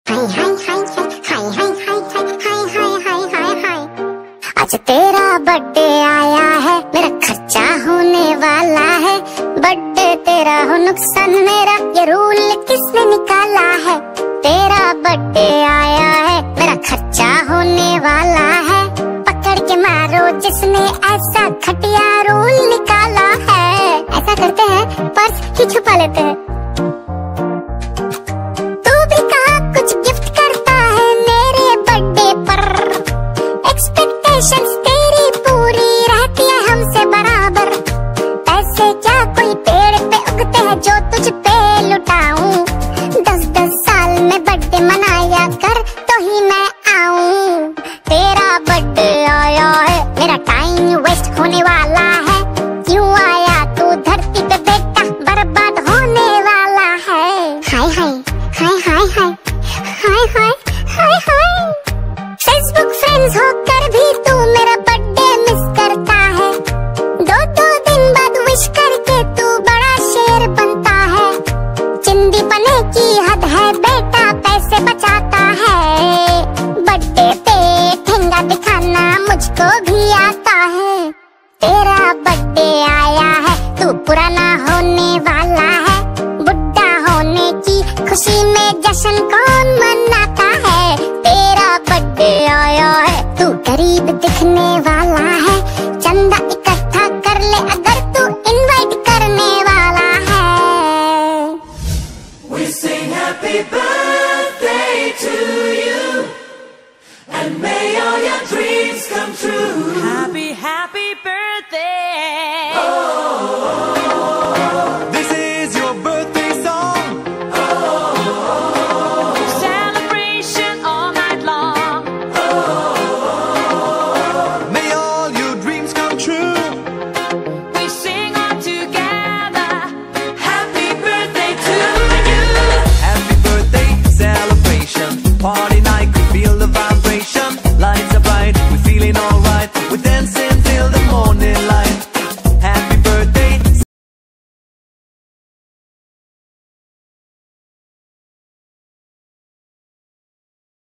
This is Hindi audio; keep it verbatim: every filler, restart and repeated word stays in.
हाय हाय हाय हाय हाय हाय हाय हाय हाय हाय हाय। आज तेरा बर्थडे आया है, मेरा खर्चा होने वाला है। बर्थडे तेरा हो नुकसान मेरा, ये रूल किसने निकाला है? तेरा बर्थडे आया है, मेरा खर्चा होने वाला है। पकड़ के मारो जिसने ऐसा घटिया रूल निकाला है। ऐसा करते हैं, पर्स ही छुपा लेते हैं। तू भी कहा कुछ गिफ्ट करता है मेरे बर्थडे पर। एक्सपेक्टेशंस तेरी पूरी रहती है हमसे बराबर। ऐसे क्या कोई पेड़ पे उगते हैं जो तुझ